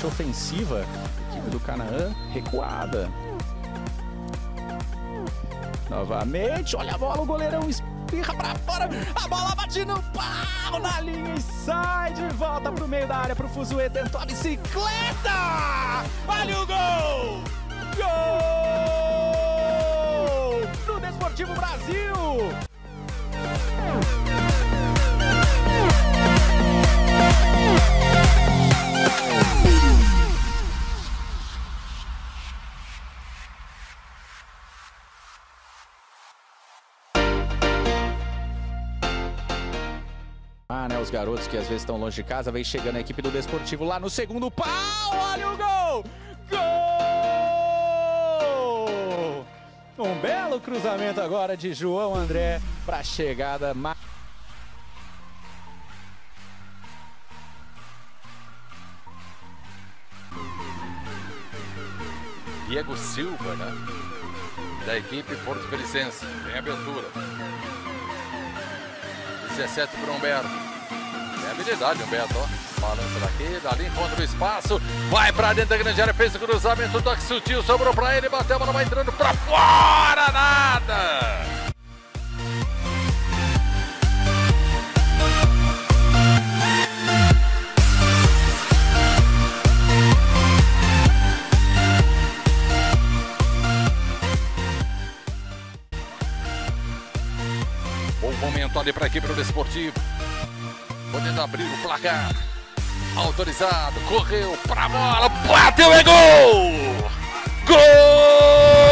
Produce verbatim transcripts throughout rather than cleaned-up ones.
bastante ofensiva. Equipe do Canaã recuada. Novamente, olha a bola, o goleirão espirra pra fora. A bola bate no pau na linha e sai de volta pro meio da área pro Fuzue. Tentou a bicicleta. Olha o gol! Gol! No Desportivo Brasil! Ah, né, os garotos que às vezes estão longe de casa, vem chegando a equipe do Desportivo lá no segundo pau, olha o gol! Gol! Um belo cruzamento agora de João André para a chegada. Diego Silva, né? Da equipe Porto Felicense, em abertura. dezessete para o Humberto. Tem habilidade, Humberto, ó. Balança daqui, dali encontra o espaço. Vai para dentro da grande área, fez o cruzamento, toque sutil, sobrou para ele, bateu, a bola vai entrando para fora, nada! Bom momento ali para a equipe do Desportivo. Podendo abrir o placar. Autorizado, correu para a bola, bateu, é gol! Gol!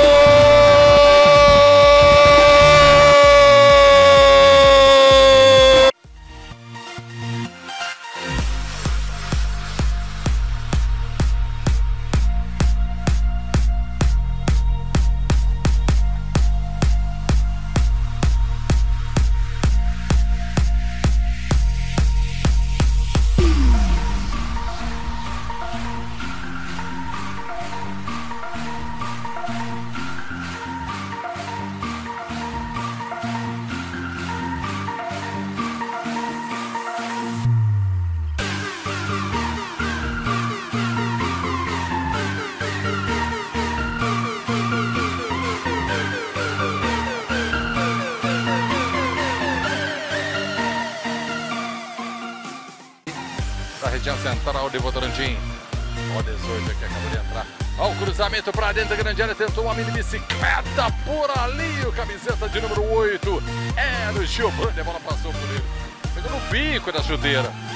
Da região central de Votorantim. O dezoito aqui acabou de entrar. Olha o cruzamento para dentro da grande área. Tentou uma mini bicicleta por ali. O camiseta de número oito. Era o Giovanni. A bola passou por ele. Pegou no bico da chuteira.